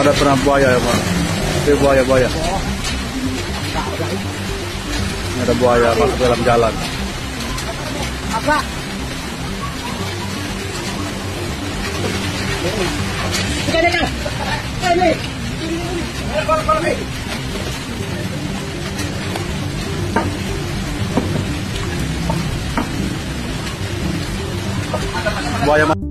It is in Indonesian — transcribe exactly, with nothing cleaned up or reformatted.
ada pernah buaya ya Pak. Ini buaya buaya. Ini ada buaya masuk dalam jalan. Apa? Ini kan. Ini. Buaya